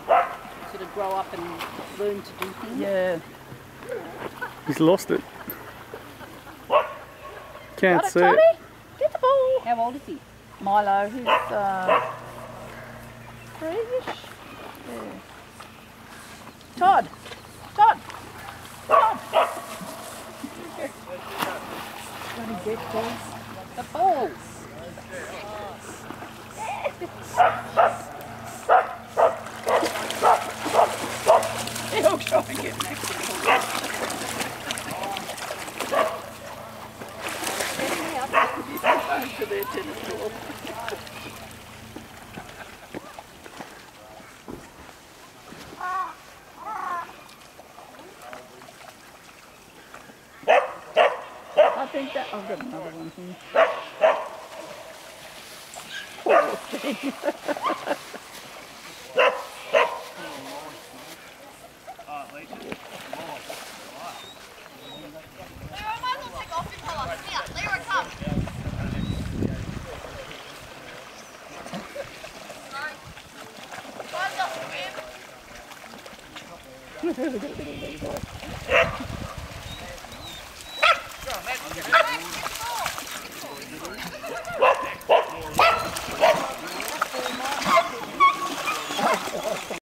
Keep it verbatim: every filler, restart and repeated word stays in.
sort of grow up and learn to do things. Yeah. He's lost it. Can't Got it, see Toddy? it. Get the ball. How old is he? Milo, who's uh, three-ish. Yeah. Todd. Todd. Todd. Bloody dead balls. The balls. He'll try and get next to to their tennis ball. I think that I've got another one here. Poor thing.